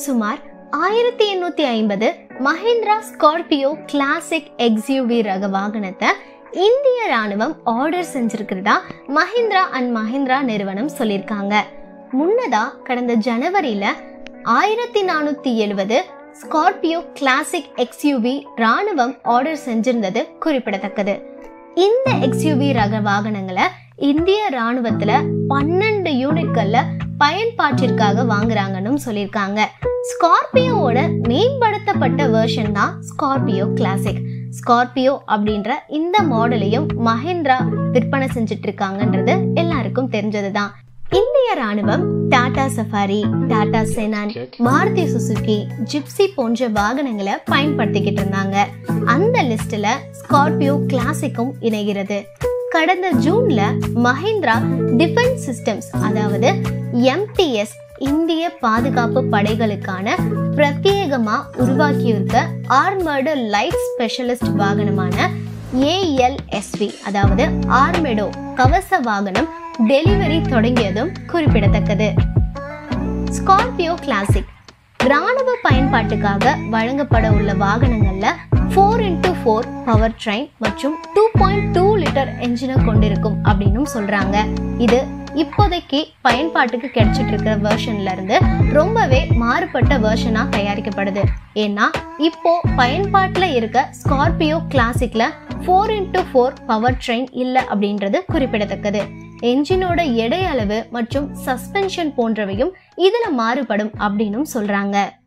சுமார் 1850 Mahindra Scorpio Classic XUV ரக வாகனத்தை இந்திய ராணுவம் ஆர்டர் செஞ்சிருக்கிறதா Mahindra and Mahindra நிறுவனம் சொல்லியிருக்காங்க. முன்னதா கடந்த ஜனவரியில 1470 Scorpio Classic XUV ராணுவம் ஆர்டர் செஞ்சிருந்தது குறிப்பிடத்தக்கது. இந்த XUV ரக வாகனங்களை இந்திய ராணுவத்துல 12 யூனிட்கள்ல பயன்பாட்டிற்காக வாங்குறாங்கன்னு சொல்லியிருக்காங்க. ஸ்கார்பியோவோட மேம்படுத்தப்பட்ட வெர்ஷன் தான் ஸ்கார்பியோ கிளாசிக். ஸ்கார்பியோ அப்படின்ற இந்த மாடலையும் மஹிந்திரா விற்பனை செஞ்சுட்டு இருக்காங்கன்றது எல்லாருக்கும் தெரிஞ்சதுதான். இந்திய ராணுவம் Tata Safari, Tata Xenon, Maruti Suzuki, Gypsy போன்ற வாகனங்களை பயன்படுத்திக்கிட்டு இருந்தாங்க. அந்த லிஸ்ட்ல ஸ்கார்பியோ கிளாசிக்கும் இணைகிறது. கடந்த ஜூன்ல மஹிந்திரா டிஃபென்ஸ் சிஸ்டம்ஸ் அதாவது MTS இந்திய பாதுகாப்பு படைகளுக்கான பிரத்யேகமா உருவாக்கியிருக்க ஆர்மர்டு லைட் ஸ்பெஷலிஸ்ட் வாகனமான ALSV அதாவது ஆர்மெடோ கவச வாகனம் டெலிவரி தொடங்கியதும் குறிப்பிடத்தக்கது. ஸ்கார்பியோ கிளாசிக் ராணுவ பயன்பாட்டுக்காக வழங்கப்பட உள்ள வாகனங்கள்ல 4x4 பவர் ட்ரெயின் மற்றும் 2.2 லிட்டர் என்ஜினை கொண்டிருக்கும் அப்படின்னு சொல்றாங்க. இது இப்போதைக்கு பயன்பாட்டுக்கு கிடைச்சிட்டு இருக்கிற வெர்ஷன்ல இருந்து ரொம்பவே மாறுபட்ட வெர்ஷனா தயாரிக்கப்படுது. ஏன்னா இப்போ பயன்பாட்டுல இருக்க ஸ்கார்பியோ கிளாசிக்ல 4x4 பவர் ட்ரெயின் இல்ல அப்படின்றது குறிப்பிடத்தக்கது. என்ஜினோட எடை அளவு மற்றும் சஸ்பென்ஷன் போன்றவையும் இதுல மாறுபடும் அப்படின்னு சொல்றாங்க.